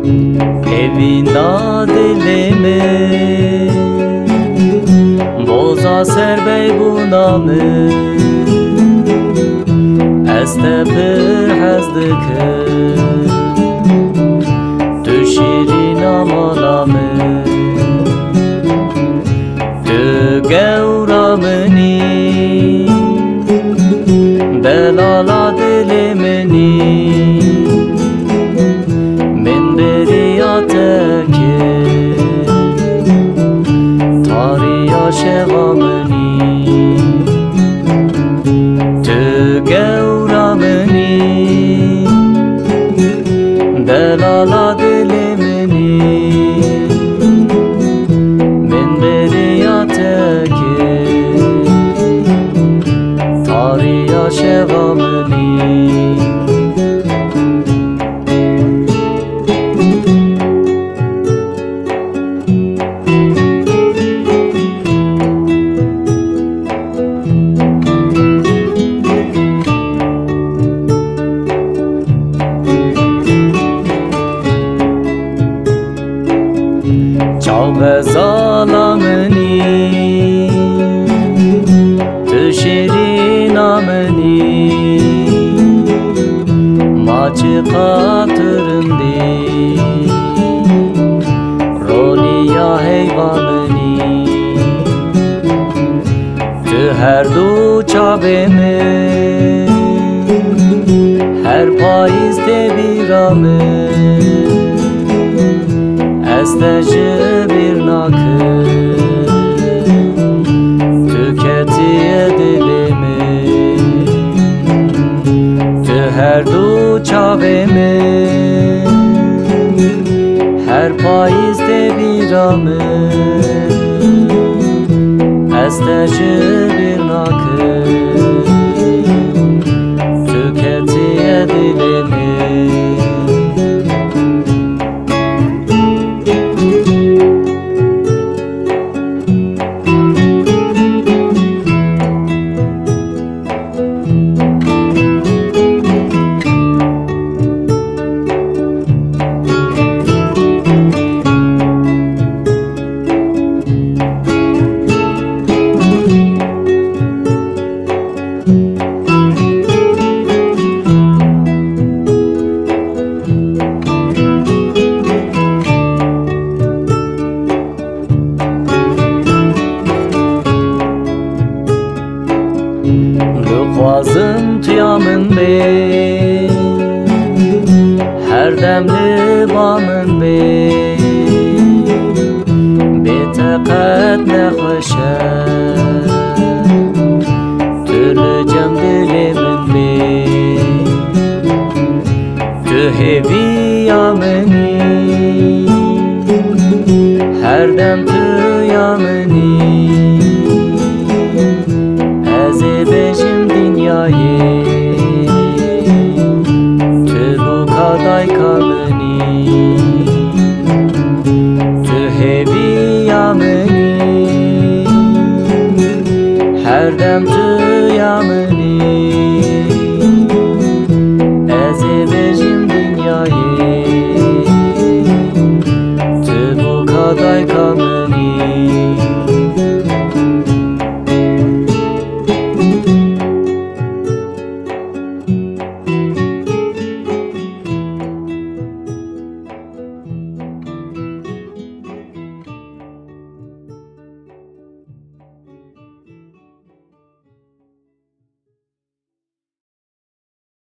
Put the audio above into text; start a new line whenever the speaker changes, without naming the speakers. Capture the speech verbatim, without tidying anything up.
Evina dilimi boza serbey bunamı este pir hezdikim tu şirin amalamı tu gevramını belala dilimini min beriyateki tariya şegamını tu gevramını belala dilimini min beriyateki tariya şegamını Çağbe zalamını tu şirin amını maçı katırındı roniya heyvanını tu her du çabemi her payizde bir amı Esteci bir nakı tüketiye dilimi tü her du çavemi her payizde bir amı Esteci bir nakı tüketiye dilimi Luqvazım tüyamın be her demli bamın be beteqet nehoşe türlü cem dilimin be tü hevi yamını her dem tüyamını Ezebejim dünyayı tü bu kaday kamını tü hevi yamını her dem tü yamını Ezebejim dünyayı